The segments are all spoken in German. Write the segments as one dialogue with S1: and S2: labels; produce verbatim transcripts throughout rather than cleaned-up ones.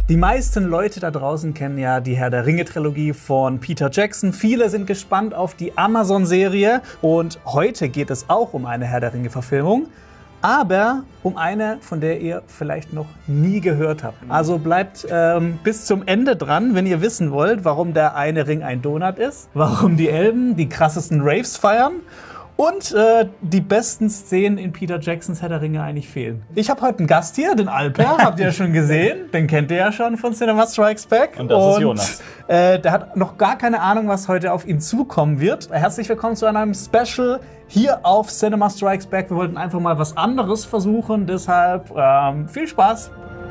S1: Die meisten Leute da draußen kennen ja die Herr der Ringe-Trilogie von Peter Jackson. Viele sind gespannt auf die Amazon-Serie. Und heute geht es auch um eine Herr der Ringe-Verfilmung. Aber um eine, von der ihr vielleicht noch nie gehört habt. Also bleibt ähm, bis zum Ende dran, wenn ihr wissen wollt, warum der eine Ring ein Donut ist, warum die Elben die krassesten Raves feiern und äh, die besten Szenen in Peter Jacksons Herr der Ringe eigentlich fehlen. Ich habe heute einen Gast hier, den Alper, habt ihr ja schon gesehen. Den kennt ihr ja schon von Cinema Strikes Back.
S2: Und das ist Jonas.
S1: Äh, der hat noch gar keine Ahnung, was heute auf ihn zukommen wird. Herzlich willkommen zu einem Special hier auf Cinema Strikes Back. Wir wollten einfach mal was anderes versuchen, deshalb ähm, viel Spaß.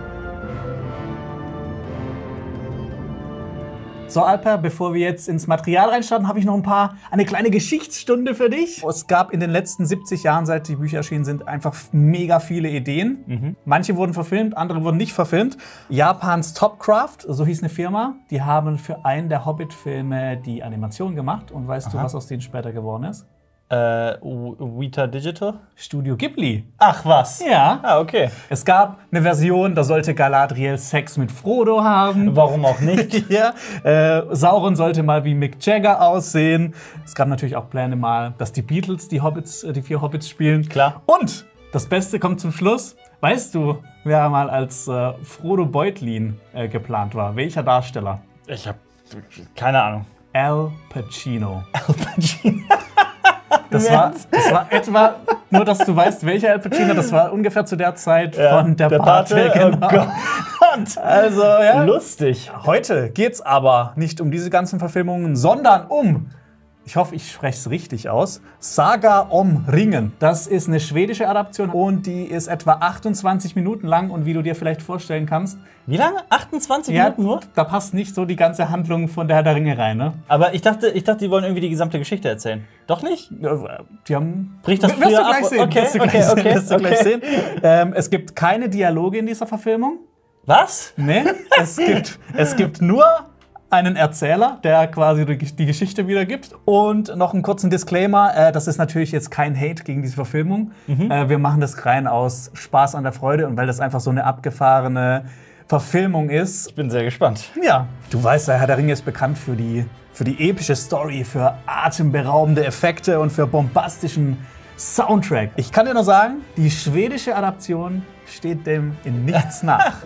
S1: So, Alper, bevor wir jetzt ins Material reinstarten, habe ich noch ein paar, eine kleine Geschichtsstunde für dich. Es gab in den letzten siebzig Jahren, seit die Bücher erschienen sind, einfach mega viele Ideen. Mhm. Manche wurden verfilmt, andere wurden nicht verfilmt. Japans Topcraft, so hieß eine Firma, die haben für einen der Hobbit-Filme die Animation gemacht. Und weißt Aha. du, was aus denen später geworden ist?
S2: Äh, Weta Digital?
S1: Studio Ghibli.
S2: Ach was?
S1: Ja.
S2: Ah, okay.
S1: Es gab eine Version, da sollte Galadriel Sex mit Frodo haben.
S2: Warum auch nicht?
S1: ja. Äh, Sauron sollte mal wie Mick Jagger aussehen. Es gab natürlich auch Pläne mal, dass die Beatles die Hobbits, die vier Hobbits spielen.
S2: Klar.
S1: Und das Beste kommt zum Schluss. Weißt du, wer mal als äh, Frodo Beutlin äh, geplant war? Welcher Darsteller?
S2: Ich hab keine Ahnung.
S1: Al Pacino.
S2: Al Pacino.
S1: Das war, das war etwa, nur dass du weißt, welcher Al Pacino, das war ungefähr zu der Zeit ja, von Der, der Pate. Pate. Genau. Oh Gott. Also, ja.
S2: Lustig.
S1: Heute geht's aber nicht um diese ganzen Verfilmungen, sondern um, ich hoffe, ich spreche es richtig aus, Saga om Ringen. Das ist eine schwedische Adaption und die ist etwa achtundzwanzig Minuten lang. Und wie du dir vielleicht vorstellen kannst,
S2: wie lange? achtundzwanzig
S1: ja,
S2: Minuten nur?
S1: Da passt nicht so die ganze Handlung von der Herr der Ringe rein, ne?
S2: Aber ich dachte, ich dachte, die wollen irgendwie die gesamte Geschichte erzählen. Doch nicht?
S1: Die haben.
S2: Bricht das
S1: wirst
S2: früher
S1: du gleich
S2: ab?
S1: sehen.
S2: Okay,
S1: wirst du
S2: okay,
S1: gleich
S2: okay,
S1: sehen. Wirst du
S2: okay.
S1: gleich sehen. Ähm, es gibt keine Dialoge in dieser Verfilmung.
S2: Was?
S1: Nee, es gibt, es gibt nur einen Erzähler, der quasi die Geschichte wiedergibt. Und noch einen kurzen Disclaimer, äh, das ist natürlich jetzt kein Hate gegen diese Verfilmung. Mhm. Äh, wir machen das rein aus Spaß an der Freude und weil das einfach so eine abgefahrene Verfilmung ist.
S2: Ich bin sehr gespannt.
S1: Ja, du weißt, der Herr der Ringe ist bekannt für die, für die epische Story, für atemberaubende Effekte und für bombastischen Soundtrack. Ich kann dir nur sagen, die schwedische Adaption steht dem in nichts nach.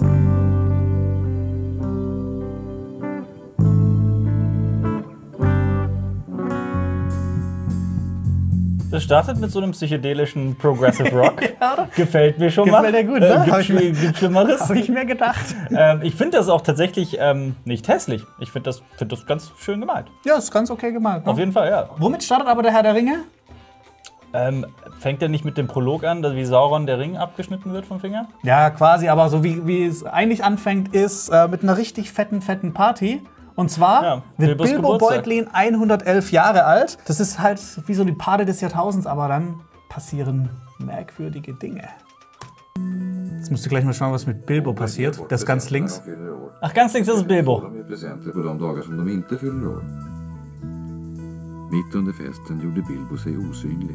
S2: Das startet mit so einem psychedelischen Progressive Rock. Ja, gefällt mir schon
S1: Gefällt
S2: mal.
S1: Gefällt dir gut, ne?
S2: Äh, gibt, schli gibt Schlimmeres.
S1: Habe ich mir gedacht.
S2: Ähm, ich finde das auch tatsächlich ähm, nicht hässlich. Ich finde das, find das ganz schön gemalt.
S1: Ja, ist ganz okay gemalt. Ne?
S2: Auf jeden Fall, ja.
S1: Womit startet aber der Herr der Ringe?
S2: Ähm, fängt er nicht mit dem Prolog an, dass wie Sauron der Ring abgeschnitten wird vom Finger?
S1: Ja, quasi, aber so wie, wie es eigentlich anfängt, ist äh, mit einer richtig fetten, fetten Party. Und zwar ja, wird Bilbos Bilbo Beutlin hundertelf Jahre alt. Das ist halt wie so die Party des Jahrtausends, aber dann passieren merkwürdige Dinge. Jetzt musst du gleich mal schauen, was mit Bilbo passiert. Der ist ganz links.
S2: Ach, ganz links, das ist Bilbo.
S3: Mitt under festen gjorde Bilbo sig osynlig.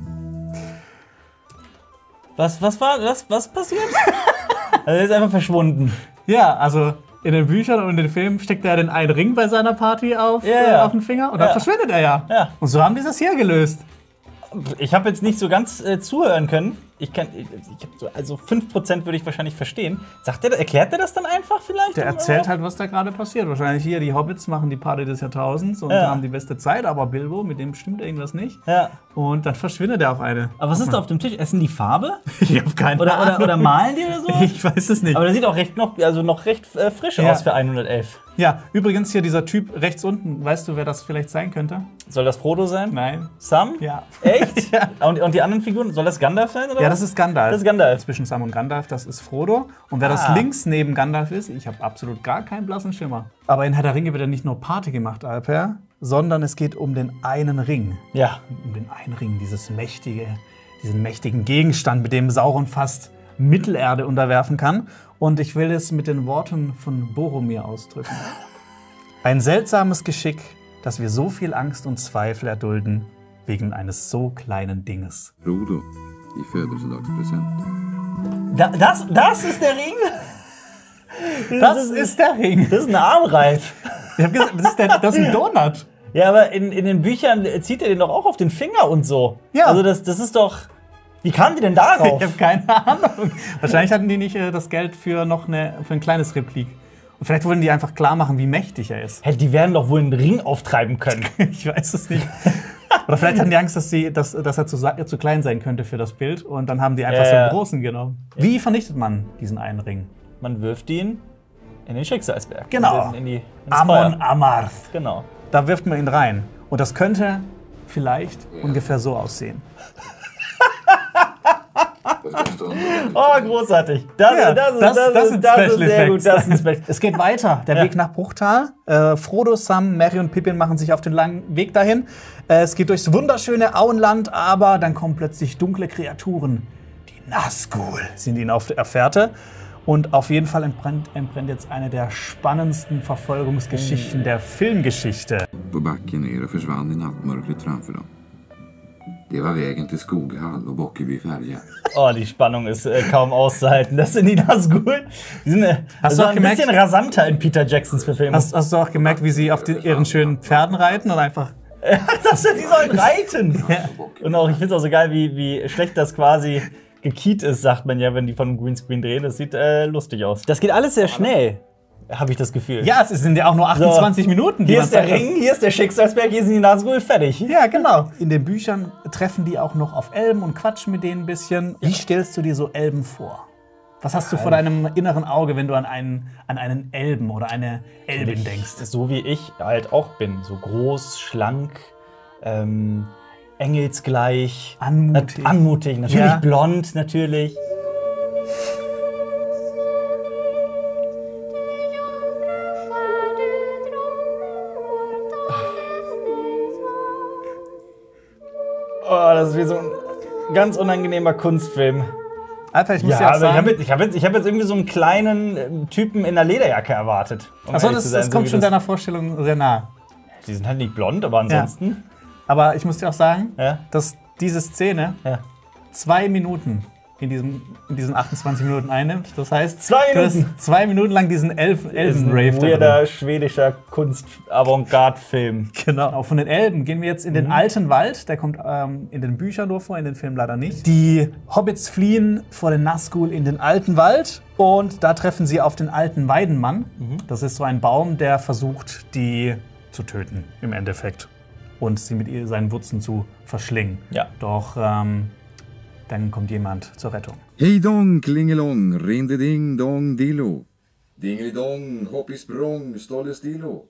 S2: Was, was war das? Was passiert? Also er ist einfach verschwunden.
S1: Ja, also in den Büchern und in den Filmen steckt er den einen Ring bei seiner Party auf,
S2: ja, ja.
S1: Äh, auf den Finger und dann ja. verschwindet er ja.
S2: ja.
S1: Und so haben die das hier gelöst.
S2: Ich habe jetzt nicht so ganz äh, zuhören können. Ich kann, ich, ich hab so, also fünf Prozent würde ich wahrscheinlich verstehen. Sagt der, erklärt er das dann einfach vielleicht?
S1: Der erzählt halt, was da gerade passiert. Wahrscheinlich hier, die Hobbits machen die Party des Jahrtausends und
S2: ja.
S1: haben die beste Zeit, aber Bilbo, mit dem stimmt irgendwas nicht.
S2: Ja.
S1: Und dann verschwindet er auf eine.
S2: Aber was ist da auf dem Tisch? Essen die Farbe?
S1: Ich hab keine
S2: oder,
S1: Ahnung.
S2: Oder, oder malen die oder so?
S1: Ich weiß es nicht.
S2: Aber der sieht auch recht, noch, also noch recht äh, frisch
S1: ja.
S2: aus für hundertelf.
S1: Ja, übrigens hier dieser Typ rechts unten. Weißt du, wer das vielleicht sein könnte?
S2: Soll das Frodo sein?
S1: Nein.
S2: Sam?
S1: Ja.
S2: Echt?
S1: ja.
S2: Und, und die anderen Figuren? Soll das Gandalf sein? Oder
S1: ja,
S2: was?
S1: das ist Gandalf.
S2: Das ist Gandalf.
S1: Zwischen Sam und Gandalf, das ist Frodo. Und wer ah. das links neben Gandalf ist, ich habe absolut gar keinen blassen Schimmer. Aber in Herr der Ringe wird ja nicht nur Party gemacht, Alper, sondern es geht um den einen Ring.
S2: Ja.
S1: Um den einen Ring, dieses mächtige, diesen mächtigen Gegenstand, mit dem Sauron fast Mittelerde unterwerfen kann. Und ich will es mit den Worten von Boromir ausdrücken. Ein seltsames Geschick, dass wir so viel Angst und Zweifel erdulden, wegen eines so kleinen Dinges.
S3: Frodo, i födelsedagspresent.
S2: Da, das, das ist der Ring?
S1: Das, das ist der Ring.
S2: Das ist ein Armreif.
S1: Ich hab gesagt, das ist, der, das ist ein Donut.
S2: Ja, aber in, in den Büchern zieht er den doch auch auf den Finger und so.
S1: Ja.
S2: Also das, das ist doch... Wie kamen die denn darauf?
S1: Ich habe keine Ahnung. Wahrscheinlich hatten die nicht äh, das Geld für noch eine, für ein kleines Replik. Und vielleicht wollten die einfach klar machen, wie mächtig er ist.
S2: Hey, die werden doch wohl einen Ring auftreiben können.
S1: Ich weiß es nicht. Oder vielleicht hatten die Angst, dass, sie, dass, dass er zu, zu klein sein könnte für das Bild. Und dann haben die einfach
S2: Ja,
S1: so einen
S2: ja.
S1: großen genommen. Wie vernichtet man diesen einen Ring?
S2: Man wirft ihn in den Schicksalsberg.
S1: Genau.
S2: In, in die, ins
S1: Amon
S2: Feuer.
S1: Amarth.
S2: Genau.
S1: Da wirft man ihn rein. Und das könnte vielleicht ungefähr so aussehen.
S2: Oh, großartig. Das,
S1: Ja,
S2: das, ist,
S1: das-
S2: das,
S1: das
S2: ist,
S1: sind
S2: das ist
S1: Special
S2: sehr gut.
S1: Effects.
S2: Das ist ein Special.
S1: Es geht weiter, der
S2: Ja.
S1: Weg nach Bruchtal. Äh, Frodo, Sam, Merry und Pippin machen sich auf den langen Weg dahin. Äh, es geht durchs wunderschöne Auenland, aber dann kommen plötzlich dunkle Kreaturen. Die Nazgul sind ihnen auf der Fährte. Und auf jeden Fall entbrennt, entbrennt jetzt eine der spannendsten Verfolgungsgeschichten der Filmgeschichte.
S3: På backen ner och försvann i nattmörkret framför dem. Det var vägen till Skoghall och Bockeby-Färja.
S2: Oh, die Spannung ist äh, kaum auszuhalten. Das sind die Nazgul. Die sind äh,
S1: Hast
S2: also
S1: du auch
S2: ein
S1: gemerkt-
S2: bisschen rasanter in Peter Jacksons Verfilmung.
S1: Hast, hast du auch gemerkt, wie sie auf den, ihren schönen Pferden reiten und einfach...
S2: Das sind die sollen reiten.
S1: Ja.
S2: Und auch, ich finde es auch so geil, wie, wie schlecht das quasi gekiet ist, sagt man ja, wenn die von einem Greenscreen drehen. Das sieht äh, lustig aus. Das geht alles sehr schnell, habe ich das Gefühl.
S1: Ja, es sind ja auch nur achtundzwanzig Minuten. die
S2: Hier
S1: man
S2: ist der
S1: Zeit hat.
S2: Ring, hier ist der Schicksalsberg, hier sind die Nazgul, fertig.
S1: Ja, genau. In den Büchern treffen die auch noch auf Elben und quatschen mit denen ein bisschen. Wie stellst du dir so Elben vor? Was hast du vor deinem inneren Auge, wenn du an einen, an einen Elben oder eine Elbin denkst?
S2: So wie ich halt auch bin. So groß, schlank, ähm, engelsgleich.
S1: Anmutig.
S2: Nat anmutig, natürlich
S1: Ja.
S2: blond, natürlich. Oh, das ist wie so ein ganz unangenehmer Kunstfilm.
S1: Alter, ich muss
S2: Ja,
S1: dir auch
S2: aber ich habe
S1: sagen.
S2: jetzt, ich hab jetzt, ich hab jetzt irgendwie so einen kleinen ähm, Typen in einer Lederjacke erwartet. Um
S1: Achso,
S2: ehrlich
S1: das,
S2: zu sein,
S1: das
S2: so
S1: kommt
S2: wie
S1: schon
S2: das-
S1: deiner Vorstellung sehr nah.
S2: Die sind halt nicht blond, aber ansonsten.
S1: Aber ich muss dir auch sagen,
S2: Ja.
S1: dass diese Szene
S2: Ja.
S1: zwei Minuten in, diesem, in diesen achtundzwanzig Minuten einnimmt. Das heißt,
S2: Zwei
S1: du hast
S2: Minuten.
S1: zwei Minuten lang diesen Elfen,
S2: Ist ein
S1: Elben-Rave da
S2: weirder
S1: drin.
S2: schwedischer Kunst-Avantgarde-Film.
S1: Genau. Auch von den Elben gehen wir jetzt in
S2: Mhm.
S1: den alten Wald. Der kommt ähm, in den Büchern nur vor, in den Filmen leider nicht. Die Hobbits fliehen vor den Nazgul in den alten Wald. Und da treffen sie auf den alten Weidenmann.
S2: Mhm.
S1: Das ist so ein Baum, der versucht, die zu töten, im Endeffekt. Und sie mit ihr seinen Wurzeln zu verschlingen.
S2: Ja.
S1: Doch ähm, dann kommt jemand zur Rettung.
S3: Hej dong, klingelong, rinde ding dong dillo. Dingelidong, hoppi språng, stolle stillo.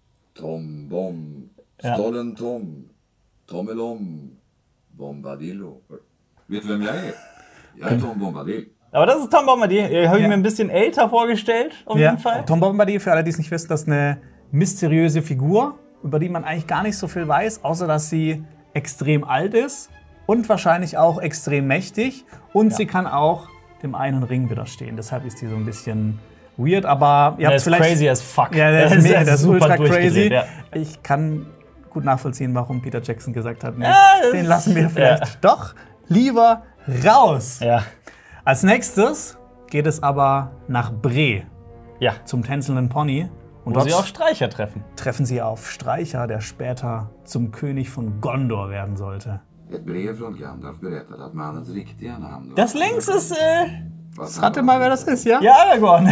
S3: Tom bom,
S2: Ja.
S3: stollen tom, tommelom, bombadillo. Vet du vem jag är? Jag är Tom Bombadil.
S2: Aber das ist Tom Bombadil. Den habe ich
S1: Ja.
S2: mir ein bisschen älter vorgestellt, auf jeden Fall.
S1: Tom Bombadil, für alle, die es nicht wissen, das ist eine mysteriöse Figur, über die man eigentlich gar nicht so viel weiß, außer dass sie extrem alt ist und wahrscheinlich auch extrem mächtig. Und
S2: Ja.
S1: sie kann auch dem einen Ring widerstehen. Deshalb ist die so ein bisschen weird, aber ihr
S2: Der
S1: habt
S2: ist
S1: vielleicht...
S2: crazy as fuck.
S1: Ja, der ist, mega, der ist
S2: super
S1: ultra crazy.
S2: durchgedreht, ja.
S1: Ich kann gut nachvollziehen, warum Peter Jackson gesagt hat, nee,
S2: Ja, das
S1: den
S2: ist-
S1: lassen wir vielleicht
S2: ja.
S1: doch lieber raus.
S2: Ja.
S1: Als nächstes geht es aber nach Bre
S2: Ja.
S1: zum tänzelnden Pony. Und
S2: Wo
S1: dort
S2: sie auch Streicher treffen.
S1: treffen sie auf Streicher, der später zum König von Gondor werden sollte.
S3: Ett brev från Gandalf berättade att mannens riktiga namn var...
S2: Das links ist, äh,
S3: Fast
S1: Rate
S3: han
S1: mal,
S3: var-
S1: wer das ist, ja?
S2: ja, Aragorn.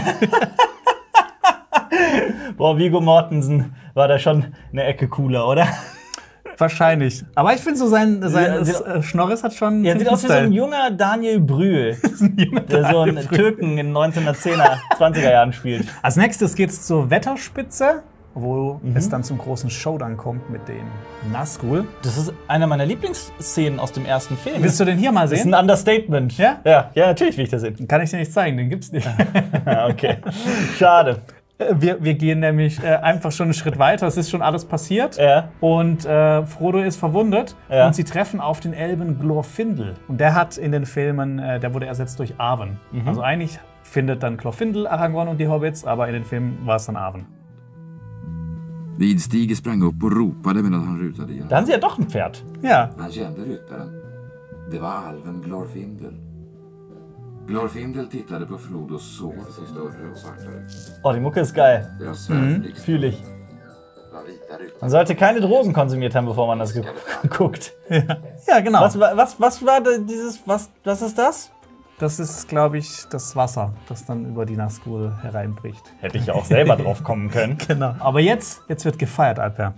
S2: Boah, Viggo Mortensen war da schon eine Ecke cooler, oder?
S1: Wahrscheinlich. Aber ich finde so, sein, sein
S2: Ja, sieht-
S1: äh, Schnorris hat schon.
S2: Er sieht aus wie so ein
S1: Style.
S2: junger Daniel Brühl,
S1: Junger
S2: der so einen
S1: Daniel Brühl.
S2: Türken in den neunzehnhundertzehner, zwanziger Jahren spielt.
S1: Als nächstes geht's zur Wetterspitze, wo
S2: Mhm.
S1: es dann zum großen Showdown kommt mit den Nazgul.
S2: Das ist einer meiner Lieblingsszenen aus dem ersten Film.
S1: Willst du den hier mal
S2: Das ist
S1: sehen?
S2: ein Understatement.
S1: Ja?
S2: Ja, ja, natürlich will ich das sehen.
S1: Kann ich dir nicht zeigen, den gibt's nicht.
S2: Ja, okay. Schade.
S1: Äh, Wir, wir gehen nämlich äh, einfach schon einen Schritt weiter. Es ist schon alles passiert.
S2: Ja.
S1: Und äh, Frodo ist verwundet.
S2: Ja.
S1: Und sie treffen auf den Elben Glorfindel. Und der hat in den Filmen, äh, der wurde ersetzt durch Arwen.
S2: Mhm.
S1: Also eigentlich findet dann Glorfindel Aragorn und die Hobbits, aber in den Filmen war es dann Arwen.
S3: Vidstige sprang upp och ropade medan han rusade igen.
S2: Da haben sie ja doch ein Pferd.
S1: Ja,
S3: Han kände ryttaren. Det var alven Glorfindel. Glorfindel tittade på Frodos sår sig större och svartare.
S2: Oh, die Mucke ist geil.
S3: Deras svärd
S2: Fühle ich.
S3: var vita rutor.
S2: Man sollte keine Drogen konsumiert haben, bevor man das ge- guckt.
S1: Ja, genau.
S2: Was, wa- was, was war da dieses, was, was ist das?
S1: Das ist, glaube ich, das Wasser, das dann über die Nazgul hereinbricht.
S2: Hätte ich ja auch selber drauf kommen können.
S1: Genau. Aber jetzt, jetzt wird gefeiert, Alper.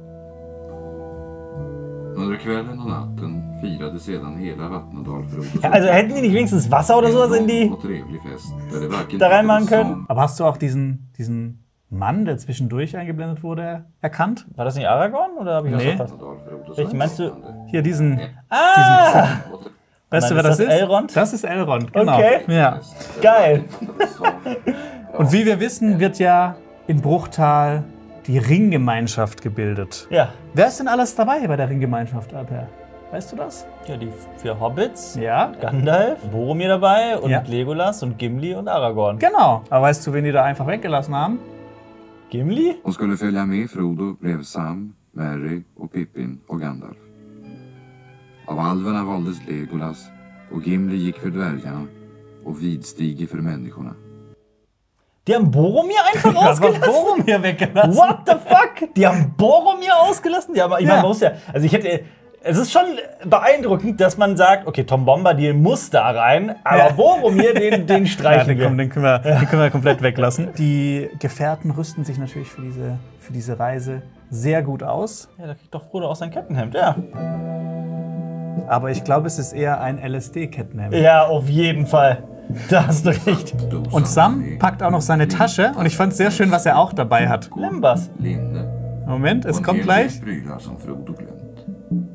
S3: Under kvällen och natten firade sedan hela Vattnadal Frodos
S2: Ja, also hätten die nicht wenigstens Wasser oder sowas in die
S3: och trevlig fest, där det varken
S2: da reinmachen
S3: tittades
S2: können?
S3: sång
S1: Aber hast du auch diesen, diesen Mann, der zwischendurch eingeblendet wurde, erkannt?
S2: War das nicht Aragorn oder habe ich
S1: Nee.
S2: was verpasst?
S3: Vattnadal Frodos
S2: Welchen meinst du?
S1: Hier diesen.
S2: Ah!
S1: Weißt du,
S2: Nein,
S1: wer
S2: ist
S1: das
S2: das
S1: ist?
S2: Elrond?
S1: Das ist Elrond, genau.
S2: Okay.
S1: Ja.
S2: Geil.
S1: Und wie wir wissen, wird ja in Bruchtal die Ringgemeinschaft gebildet.
S2: Ja.
S1: Wer ist denn alles dabei bei der Ringgemeinschaft, Alper? Weißt du das?
S2: Ja, die vier Hobbits.
S1: Ja.
S2: Gandalf, Boromir dabei und
S1: Ja.
S2: Legolas und Gimli und Aragorn.
S1: Genau. Aber weißt du, wen die da einfach weggelassen haben?
S2: Gimli?
S3: Och skulle följa med Frodo blev Sam, Merry och Pippin och Gandalf. Av alverna valdes Legolas och Gimli gick för dvärgarna och Vidstige för människorna.
S2: Die haben Boromir einfach
S1: Das war
S2: ausgelassen?
S1: Boromir weggelassen.
S2: What the fuck? Die haben Boromir ausgelassen? Die haben, ich
S1: Ja.
S2: meine, man muss ja, also ich hätte, es ist schon beeindruckend, dass man sagt, okay, Tom Bombadil muss da rein, aber
S1: Ja.
S2: Boromir, den, den
S1: Ja,
S2: streichen
S1: den,
S2: wir.
S1: können, den, können wir, den können wir komplett weglassen. Die Gefährten rüsten sich natürlich für diese, für diese Reise sehr gut aus.
S2: Ja, da kriegt doch Frodo auch sein Kettenhemd, ja.
S1: Aber ich glaube, es ist eher ein L S D-Kettenhemd.
S2: Ja, auf jeden Fall. Da hast du recht.
S1: Und Sam packt auch noch seine Tasche. Und ich fand es sehr schön, was er auch dabei hat.
S2: Lembas.
S3: Linne
S1: Moment, es
S3: och en
S1: kommt
S3: hel
S1: gleich.
S3: del prylar som Frodo glömt.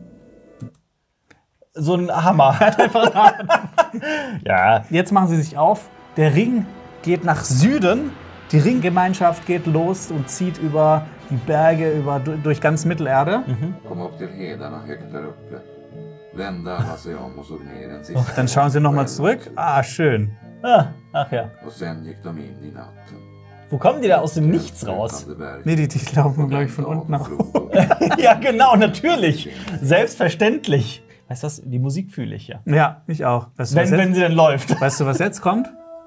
S2: So ein Hammer. Ja.
S1: Jetzt machen sie sich auf. Der Ring geht nach Süden. Die Ringgemeinschaft geht los und zieht über die Berge, über, durch ganz Mittelerde.
S3: Kom upp till hedarna högt där uppe. Vände alla sig om och såg ner en sista
S1: Dann schauen sie nochmal zurück. Ah, schön.
S2: Ah, ach ja.
S3: och sen gick de in i natten.
S2: Wo kommen die da aus dem Nichts raus?
S3: Träffade berg
S1: Nee, die, die laufen, glaube ich, von
S3: och
S1: unten nach oben.
S3: Frodo.
S2: Ja, genau, natürlich. Selbstverständlich. Weißt du was? Die Musik fühle ich ja.
S1: Ja, ich auch. Weißt du, was
S2: Wenn, wenn
S1: jetzt,
S2: sie denn läuft.
S1: weißt du, was jetzt kommt?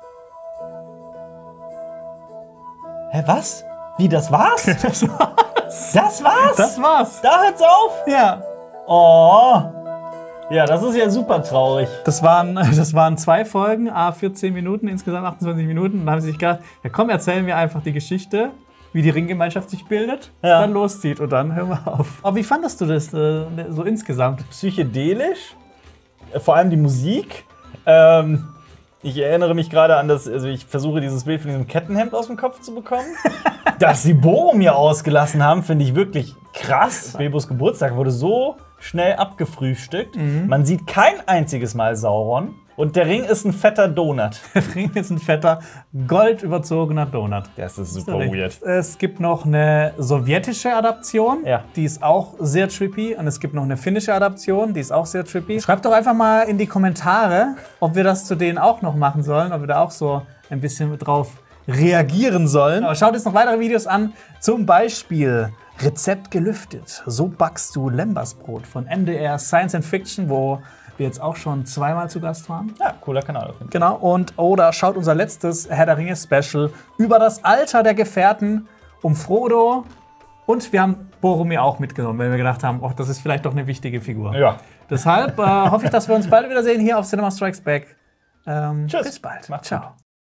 S2: Hä, was? Wie, das war's?
S1: Das war's.
S2: Das war's?
S1: Das war's.
S2: Da hört's auf?
S1: Ja.
S2: Oh. Ja, das ist ja super traurig.
S1: Das waren, das waren zwei Folgen, a vierzehn Minuten, insgesamt achtundzwanzig Minuten. Und dann haben sie sich gedacht, ja komm, erzählen wir einfach die Geschichte, wie die Ringgemeinschaft sich bildet,
S2: Ja.
S1: dann loszieht und dann hören wir auf. Aber wie fandest du das äh, so insgesamt?
S2: Psychedelisch. Äh, Vor allem die Musik. Ähm, ich erinnere mich gerade an das, also ich versuche dieses Bild von diesem Kettenhemd aus dem Kopf zu bekommen. Dass sie Boromir ausgelassen haben, finde ich wirklich krass. Bilbos Geburtstag wurde so schnell abgefrühstückt. Man sieht kein einziges Mal Sauron. Und der Ring ist ein fetter Donut.
S1: Der Ring ist ein fetter, goldüberzogener Donut.
S2: Das ist
S1: super weird. Es gibt noch eine sowjetische Adaption,
S2: Ja.
S1: die ist auch sehr trippy. Und es gibt noch eine finnische Adaption, die ist auch sehr trippy. Schreibt doch einfach mal in die Kommentare, ob wir das zu denen auch noch machen sollen, ob wir da auch so ein bisschen drauf reagieren sollen. Aber schaut jetzt noch weitere Videos an, zum Beispiel Rezept gelüftet. So backst du Lembasbrot von M D R Science and Fiction, wo wir jetzt auch schon zweimal zu Gast waren.
S2: Ja, cooler Kanal. Auf jeden Fall.
S1: Genau, und oder schaut unser letztes Herr der Ringe Special über das Alter der Gefährten um Frodo. Und wir haben Boromir auch mitgenommen, weil wir gedacht haben, oh, das ist vielleicht doch eine wichtige Figur.
S2: Ja.
S1: Deshalb äh, hoffe ich, dass wir uns bald wiedersehen hier auf Cinema Strikes Back. Ähm,
S2: Tschüss.
S1: Bis bald.
S2: Macht's
S1: Ciao.
S2: gut.